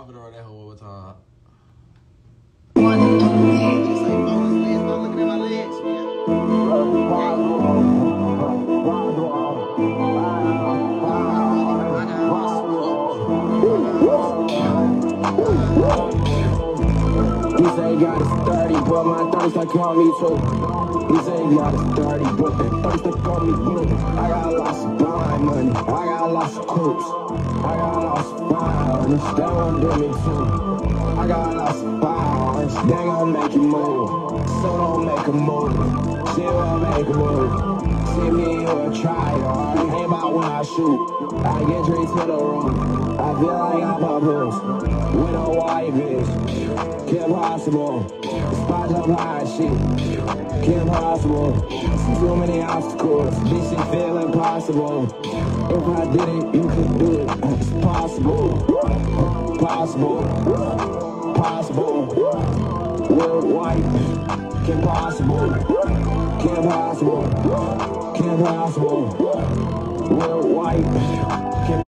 I'm finna run that whole one time. Just like bonus legs, start looking at my legs, He say he got his 30, but my thirst I call me too. He say he got his 30, but that thirst I call me blue. I got lots of blind money, I got lots of coops. I got lots of violence, they gon' do me too. I got lots of violence, they gon' make you move. So don't make a move, she won't make a move. See me, you a try, ain't about when I shoot. I get straight to the room, I feel like I'm a boost. With a white bitch, Kim Possible. Spots up high shit, Kim Possible. Too many obstacles, this shit feel impossible. If I did it, you could do it. It's possible, possible, possible. Will White, Kim Possible, Kim Possible, Kim Possible. Will White, Kim